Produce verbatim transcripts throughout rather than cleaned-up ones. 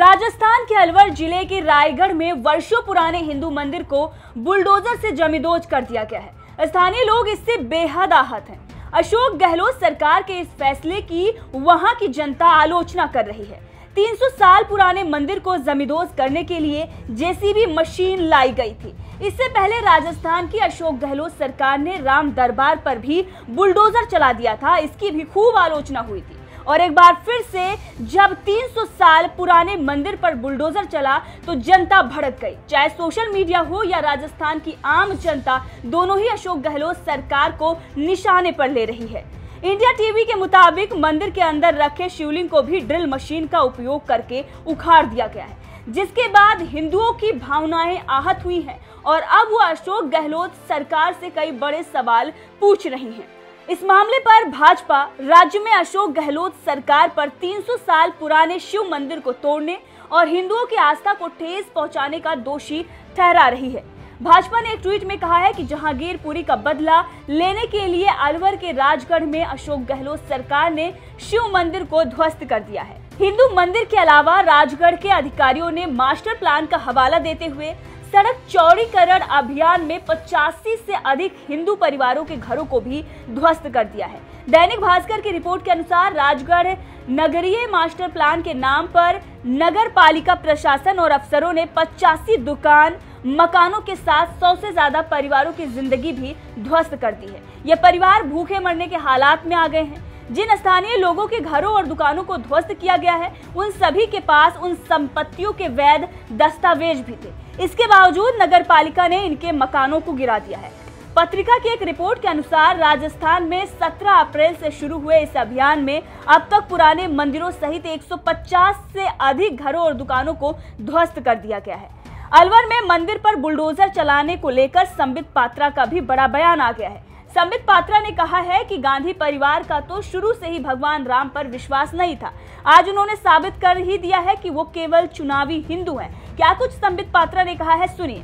राजस्थान के अलवर जिले के रायगढ़ में वर्षों पुराने हिंदू मंदिर को बुलडोजर से जमींदोज कर दिया गया है। स्थानीय लोग इससे बेहद आहत हैं। अशोक गहलोत सरकार के इस फैसले की वहां की जनता आलोचना कर रही है। तीन सौ साल पुराने मंदिर को जमींदोज करने के लिए जेसीबी मशीन लाई गई थी। इससे पहले राजस्थान की अशोक गहलोत सरकार ने राम दरबार पर भी बुलडोजर चला दिया था। इसकी भी खूब आलोचना हुई थी और एक बार फिर से जब तीन सौ साल पुराने मंदिर पर बुलडोजर चला तो जनता भड़क गई। चाहे सोशल मीडिया हो या राजस्थान की आम जनता, दोनों ही अशोक गहलोत सरकार को निशाने पर ले रही है। इंडिया टीवी के मुताबिक मंदिर के अंदर रखे शिवलिंग को भी ड्रिल मशीन का उपयोग करके उखाड़ दिया गया है, जिसके बाद हिंदुओं की भावनाएं आहत हुई हैं और अब वो अशोक गहलोत सरकार से कई बड़े सवाल पूछ रही हैं। इस मामले पर भाजपा राज्य में अशोक गहलोत सरकार पर तीन सौ साल पुराने शिव मंदिर को तोड़ने और हिंदुओं की आस्था को ठेस पहुंचाने का दोषी ठहरा रही है। भाजपा ने एक ट्वीट में कहा है कि जहांगीरपुरी का बदला लेने के लिए अलवर के राजगढ़ में अशोक गहलोत सरकार ने शिव मंदिर को ध्वस्त कर दिया है। हिंदू मंदिर के अलावा राजगढ़ के अधिकारियों ने मास्टर प्लान का हवाला देते हुए सड़क चौड़ीकरण अभियान में पचासी से अधिक हिंदू परिवारों के घरों को भी ध्वस्त कर दिया है। दैनिक भास्कर की रिपोर्ट के अनुसार राजगढ़ नगरीय मास्टर प्लान के नाम पर नगर पालिका प्रशासन और अफसरों ने पचासी दुकान मकानों के साथ सौ से ज्यादा परिवारों की जिंदगी भी ध्वस्त कर दी है। ये परिवार भूखे मरने के हालात में आ गए हैं। जिन स्थानीय लोगों के घरों और दुकानों को ध्वस्त किया गया है, उन सभी के पास उन संपत्तियों के वैध दस्तावेज भी थे। इसके बावजूद नगर पालिका ने इनके मकानों को गिरा दिया है। पत्रिका की एक रिपोर्ट के अनुसार राजस्थान में सत्रह अप्रैल से शुरू हुए इस अभियान में अब तक पुराने मंदिरों सहित एक सौ पचास से अधिक घरों और दुकानों को ध्वस्त कर दिया गया है। अलवर में मंदिर पर बुलडोजर चलाने को लेकर संबित पात्रा का भी बड़ा बयान आ गया है। संबित पात्रा ने कहा है कि गांधी परिवार का तो शुरू से ही भगवान राम पर विश्वास नहीं था। आज उन्होंने साबित कर ही दिया है कि वो केवल चुनावी हिंदू हैं। क्या कुछ संबित पात्रा ने कहा है, सुनिए।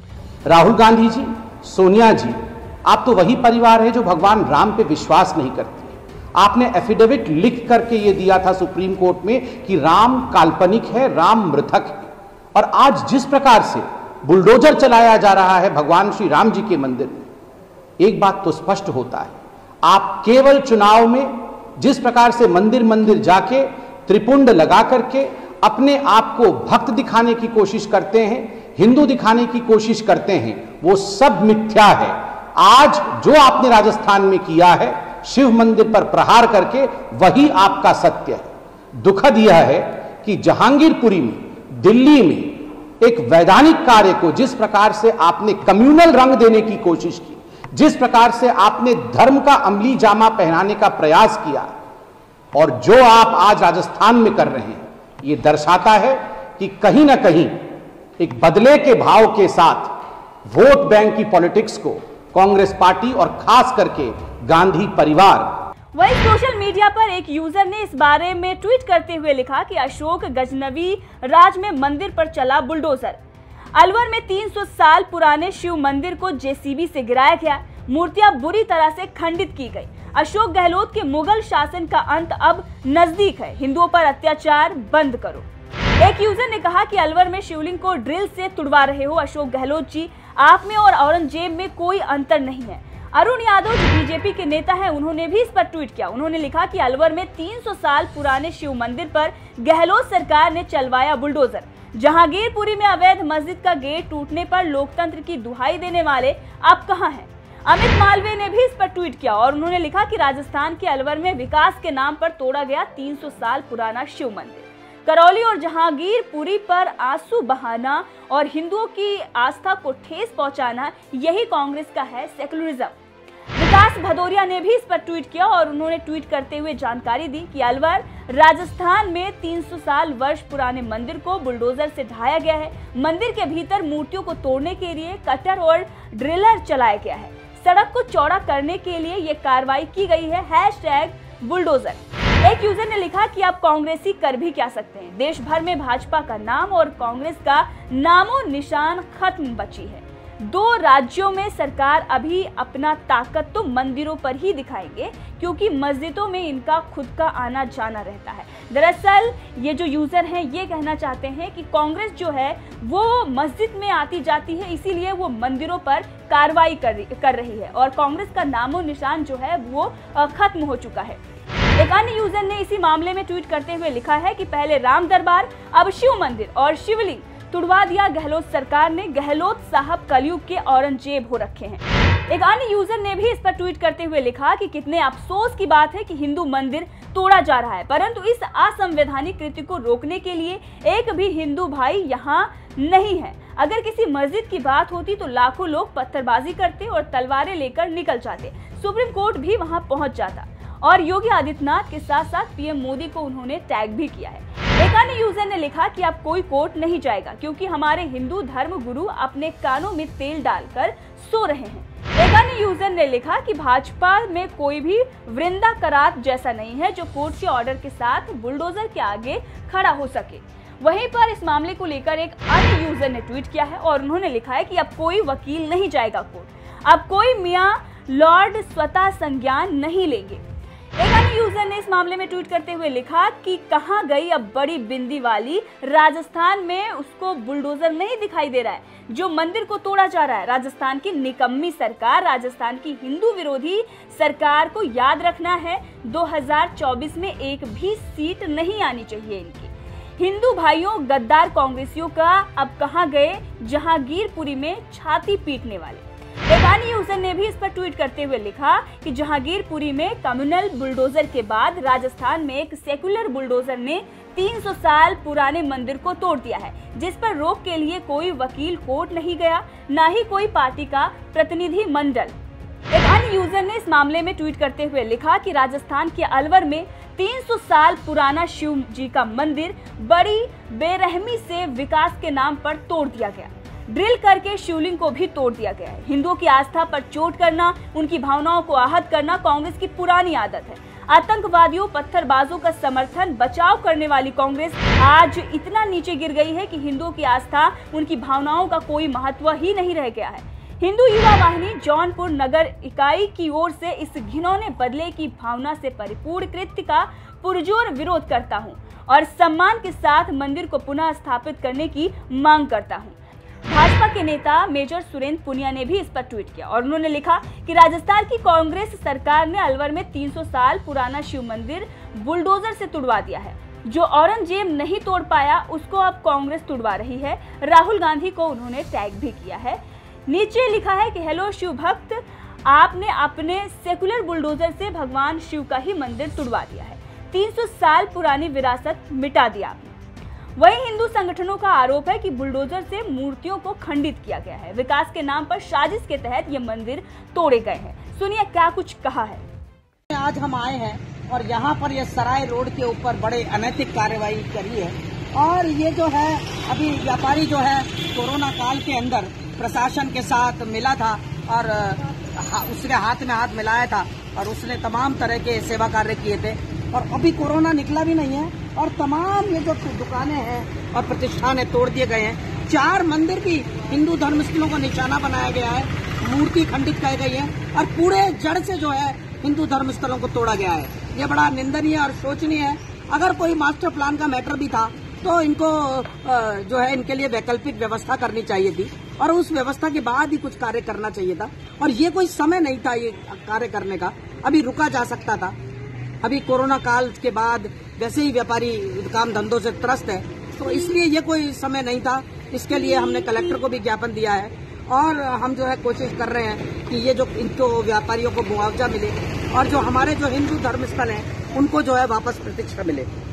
राहुल गांधी जी, सोनिया जी, आप तो वही परिवार है जो भगवान राम पे विश्वास नहीं करती। आपने एफिडेविट लिख करके ये दिया था सुप्रीम कोर्ट में कि राम काल्पनिक है, राम मृतक है। और आज जिस प्रकार से बुलडोजर चलाया जा रहा है भगवान श्री राम जी के मंदिर में, एक बात तो स्पष्ट होता है, आप केवल चुनाव में जिस प्रकार से मंदिर मंदिर जाके त्रिपुंड लगा करके अपने आप को भक्त दिखाने की कोशिश करते हैं, हिंदू दिखाने की कोशिश करते हैं, वो सब मिथ्या है। आज जो आपने राजस्थान में किया है शिव मंदिर पर प्रहार करके, वही आपका सत्य है। दुखद यह है कि जहांगीरपुरी में, दिल्ली में एक वैधानिक कार्य को जिस प्रकार से आपने कम्युनल रंग देने की कोशिश की, जिस प्रकार से आपने धर्म का अमली जामा पहनाने का प्रयास किया और जो आप आज राजस्थान में कर रहे हैं, ये दर्शाता है कि कहीं ना कहीं एक बदले के भाव के साथ वोट बैंक की पॉलिटिक्स को कांग्रेस पार्टी और खास करके गांधी परिवार। वहीं सोशल मीडिया पर एक यूजर ने इस बारे में ट्वीट करते हुए लिखा कि अशोक गजनवी राज में मंदिर पर चला बुलडोजर। अलवर में तीन सौ साल पुराने शिव मंदिर को जेसीबी से गिराया गया, मूर्तियां बुरी तरह से खंडित की गई। अशोक गहलोत के मुगल शासन का अंत अब नजदीक है, हिंदुओं पर अत्याचार बंद करो। एक यूजर ने कहा कि अलवर में शिवलिंग को ड्रिल से तुड़वा रहे हो अशोक गहलोत जी, आप में और औरंगजेब में कोई अंतर नहीं है। अरुण यादव जो बीजेपी के नेता हैं, उन्होंने भी इस पर ट्वीट किया। उन्होंने लिखा कि अलवर में तीन सौ साल पुराने शिव मंदिर पर गहलोत सरकार ने चलवाया बुलडोजर। जहांगीरपुरी में अवैध मस्जिद का गेट टूटने पर लोकतंत्र की दुहाई देने वाले अब कहां हैं? अमित मालवीय ने भी इस पर ट्वीट किया और उन्होंने लिखा कि राजस्थान के अलवर में विकास के नाम पर तोड़ा गया तीन सौ साल पुराना शिव मंदिर। करौली और जहांगीरपुरी पर आंसू बहाना और हिंदुओं की आस्था को ठेस पहुंचाना, यही कांग्रेस का है सेकुलरिज्म। विकास भदौरिया ने भी इस पर ट्वीट किया और उन्होंने ट्वीट करते हुए जानकारी दी कि अलवर राजस्थान में तीन सौ साल वर्ष पुराने मंदिर को बुलडोजर से ढाया गया है। मंदिर के भीतर मूर्तियों को तोड़ने के लिए कटर और ड्रिलर चलाया गया है। सड़क को चौड़ा करने के लिए ये कार्रवाई की गई है। Hashtag bulldozer. एक यूजर ने लिखा कि आप कांग्रेसी कर भी क्या सकते हैं, देश भर में भाजपा का नाम और कांग्रेस का नामो निशान खत्म बची है। दो राज्यों में सरकार अभी अपना ताकत तो मंदिरों पर ही दिखाएंगे, क्योंकि मस्जिदों में इनका खुद का आना जाना रहता है। दरअसल ये जो यूजर हैं ये कहना चाहते हैं कि कांग्रेस जो है वो मस्जिद में आती जाती है, इसीलिए वो मंदिरों पर कार्रवाई कर रही कर रही है और कांग्रेस का नामो निशान जो है वो खत्म हो चुका है। एक अन्य यूजर ने इसी मामले में ट्वीट करते हुए लिखा है कि पहले राम दरबार, अब शिव मंदिर और शिवलिंग तुड़वा दिया गहलोत सरकार ने। गहलोत साहब कलयुग के औरंगजेब हो रखे हैं। एक अन्य यूजर ने भी इस पर ट्वीट करते हुए लिखा कि कितने अफसोस की बात है कि हिंदू मंदिर तोड़ा जा रहा है, परंतु इस असंवैधानिक कृत्य को रोकने के लिए एक भी हिंदू भाई यहाँ नहीं है। अगर किसी मस्जिद की बात होती तो लाखों लोग पत्थरबाजी करते और तलवारें लेकर निकल जाते, सुप्रीम कोर्ट भी वहां पहुंच जाता। और योगी आदित्यनाथ के साथ साथ पीएम मोदी को उन्होंने टैग भी किया है। एक अन्य यूजर ने लिखा कि अब कोई कोर्ट नहीं जाएगा, क्योंकि हमारे हिंदू धर्म गुरु अपने कानों में तेल डालकर सो रहे हैं। एक अन्य यूजर ने लिखा कि भाजपा में कोई भी वृंदा करात जैसा नहीं है जो कोर्ट के ऑर्डर के साथ बुलडोजर के आगे खड़ा हो सके। वहीं पर इस मामले को लेकर एक अन्य यूजर ने ट्वीट किया है और उन्होंने लिखा है कि अब कोई वकील नहीं जाएगा कोर्ट, अब कोई मियां लॉर्ड स्वतः संज्ञान नहीं लेंगे। एक अन्य यूजर ने इस मामले में ट्वीट करते हुए लिखा कि कहां गई अब बड़ी बिंदी वाली, राजस्थान में उसको बुलडोजर नहीं दिखाई दे रहा है जो मंदिर को तोड़ा जा रहा है। राजस्थान की निकम्मी सरकार, राजस्थान की हिंदू विरोधी सरकार को याद रखना है दो हज़ार चौबीस में एक भी सीट नहीं आनी चाहिए इनकी। हिंदू भाइयों, गद्दार कांग्रेसियों का अब कहां गए जहांगीरपुरी में छाती पीटने वाले। एक अन्य यूजर ने भी इस पर ट्वीट करते हुए लिखा कि जहांगीरपुरी में कम्युनल बुलडोजर के बाद राजस्थान में एक सेकुलर बुलडोजर ने तीन सौ साल पुराने मंदिर को तोड़ दिया है, जिस पर रोक के लिए कोई वकील कोर्ट नहीं गया, ना ही कोई पार्टी का प्रतिनिधि मंडल। एक अन्य यूजर ने इस मामले में ट्वीट करते हुए लिखा कि राजस्थान के अलवर में तीन सौ साल पुराना शिव जी का मंदिर बड़ी बेरहमी से विकास के नाम पर तोड़ दिया गया। ड्रिल करके शिवलिंग को भी तोड़ दिया गया है। हिंदुओं की आस्था पर चोट करना, उनकी भावनाओं को आहत करना कांग्रेस की पुरानी आदत है। आतंकवादियों, पत्थरबाजों का समर्थन, बचाव करने वाली कांग्रेस आज इतना नीचे गिर गई है कि हिंदुओं की आस्था, उनकी भावनाओं का कोई महत्व ही नहीं रह गया है। हिंदू युवा वाहिनी जौनपुर नगर इकाई की ओर से इस घिनौने बदले की भावना से परिपूर्ण कृत्य का पुरजोर विरोध करता हूं और सम्मान के साथ मंदिर को पुनः स्थापित करने की मांग करता हूं। भाजपा के नेता मेजर सुरेंद्र पुनिया ने भी इस पर ट्वीट किया और उन्होंने लिखा कि राजस्थान की कांग्रेस सरकार ने अलवर में तीन सौ साल पुराना शिव मंदिर बुलडोजर से तुड़वा दिया है। जो औरंगजेब नहीं तोड़ पाया उसको अब कांग्रेस तुड़वा रही है। राहुल गांधी को उन्होंने टैग भी किया है। नीचे लिखा है कि हेलो शिव भक्त, आपने अपने सेकुलर बुलडोजर से भगवान शिव का ही मंदिर तुड़वा दिया है, तीन सौ साल पुरानी विरासत मिटा दिया आपने। वहीं हिंदू संगठनों का आरोप है कि बुलडोजर से मूर्तियों को खंडित किया गया है। विकास के नाम पर साजिश के तहत ये मंदिर तोड़े गए हैं। सुनिए क्या कुछ कहा है। आज हम आए हैं और यहाँ पर ये सराय रोड के ऊपर बड़े अनैतिक कार्रवाई करी है और ये जो है अभी व्यापारी जो है कोरोना काल के अंदर प्रशासन के साथ मिला था और उसने हाथ में हाथ मिलाया था और उसने तमाम तरह के सेवा कार्य किए थे और अभी कोरोना निकला भी नहीं है और तमाम ये जो दुकानें हैं और प्रतिष्ठान है तोड़ दिए गए हैं। चार मंदिर भी हिंदू धर्म स्थलों को निशाना बनाया गया है, मूर्ति खंडित की गई है और पूरे जड़ से जो है हिंदू धर्म स्थलों को तोड़ा गया है। ये बड़ा निंदनीय और शोचनीय है। अगर कोई मास्टर प्लान का मैटर भी था तो इनको जो है इनके लिए वैकल्पिक व्यवस्था करनी चाहिए थी और उस व्यवस्था के बाद ही कुछ कार्य करना चाहिए था और ये कोई समय नहीं था ये कार्य करने का, अभी रुका जा सकता था। अभी कोरोना काल के बाद वैसे ही व्यापारी काम धंधों से त्रस्त है तो इसलिए ये कोई समय नहीं था। इसके लिए हमने कलेक्टर को भी ज्ञापन दिया है और हम जो है कोशिश कर रहे हैं कि ये जो इनको व्यापारियों को मुआवजा मिले और जो हमारे जो हिंदू धर्म स्थल हैं उनको जो है वापस प्रतिष्ठा मिले।